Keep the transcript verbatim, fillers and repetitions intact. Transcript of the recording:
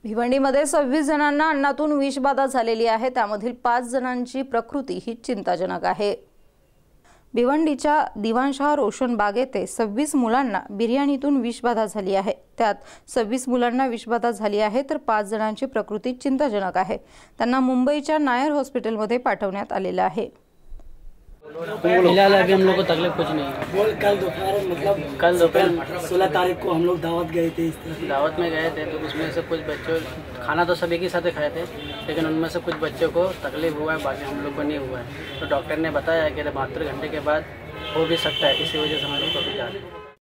भिवंडीमध्ये सव्वीस जणांना अन्नातून विषबाधा झालेली आहे। त्यामधील पाच जणांची प्रकृती ही चिंताजनक आहे। भिवंडीच्या दिवाणशाह रोशन बाग येथे सव्वीस मुलांना बिर्याणीतून विषबाधा झाली आहे। त्यात सव्वीस मुलांना विषबाधा झाली आहे तर पाच जणांची प्रकृती चिंताजनक आहे। त्यांना मुंबईच्या नायर हॉस्पिटलमध्ये पाठवण्यात आलेले आहे। फिलहाल अभी हम लोग को तकलीफ कुछ नहीं है। कल दोपहर मतलब कल दोपहर सोलह तारीख को हम लोग दावत गए थे। इस तरह दावत में गए थे तो उसमें से कुछ बच्चों खाना तो सभी के साथ खाए थे, लेकिन उनमें से कुछ बच्चों को तकलीफ हुआ है, बाकी हम लोग को नहीं हुआ है। तो डॉक्टर ने बताया कि बहत्तर घंटे के बाद हो भी सकता है, इसी वजह से हम लोग को भी जा रहे हैं।